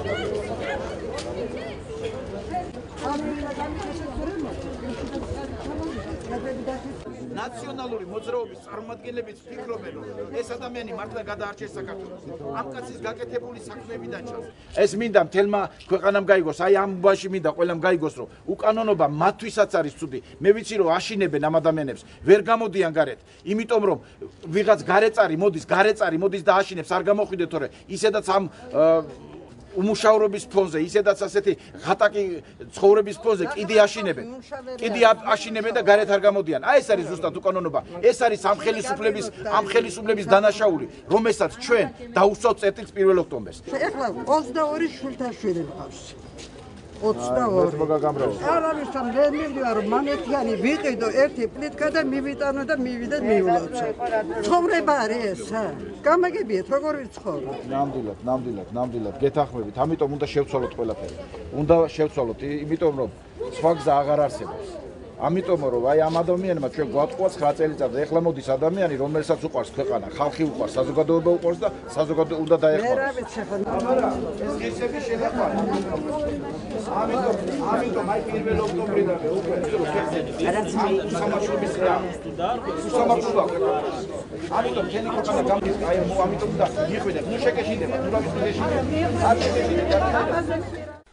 ნაციონალური მოძრაობის წარმომადგენლებიც ფიქრობენ, რომ ეს ადამიანი მართლა გადაარჩეს საქართველოს. ამ კაცის გაკეთებული საქმეებიდან ჩანს. ეს მინდა მთელმა ქვეყანამ გაიგოს, აი ამ ბაში მინდა ყველამ გაიგოს, რომ უკანონობა მათთვისაც არის ცუდი. მე ვიცი, რომ აშინებენ ამ ადამიანებს, ვერ გამოდიან გარეთ, იმიტომ რომ ვიღაც გარეწარი მოდის და აშინებს, არ გამოხვიდეთ, თორე ისედაც ამ უმუშავრობის ფონზე, ისედაც ასეთი ღატაკი ცხოვრების ფონზე კიდე აშინებენ და გარეთ არ გამოდიან. აი ეს არის ზუსტად უკანონობა. ეს არის ამ ხელისუფლების დანაშაული, რომელსაც ჩვენ დაუსვავთ წერტილს 1 ოქტომბერს. ეხლა 22 შვილთაშვილი მყავს. 22. არ არის ამ მე მივიდივარ მან ერთიანი ვიყიდო ერთი პლიტკა და მივიტანო და მივიდა მიულოცო. ცხოვრება არის ესა. გამაგებიეთ როგორ ვიცხოვრო. ნამდვილად გეთანხმებით. ამიტომ უნდა შევცვალოთ ყველაფერი. უნდა შევცვალოთ, იმიტომ რომ სხვა გზა აღარ არსებობს. ამიტომ რომ აი ამ ადამიანმა ჩვენ გვატყუა 9 წელიწადზე. ეხლა მოდის ადამიანი, რომელსაც უყვარს ქვეყანა, ხალხი უყვარს, საზოგადოება უყვარს და საზოგადოება უნდა დაეხმაროს. რა ვიცი ხო. ეს გესები შეგაყვარა. ამიტომ აი 1 ოქტომბრიდანვე უკვე სამართლობის და სამართლობა. ამიტომ თქვენი ქვეყანა გამდის, აი ამიტომ და მიხვიდეთ, ნუ შეკეშიდება, ნუ რა ვიცი, არ შეკეშიდება.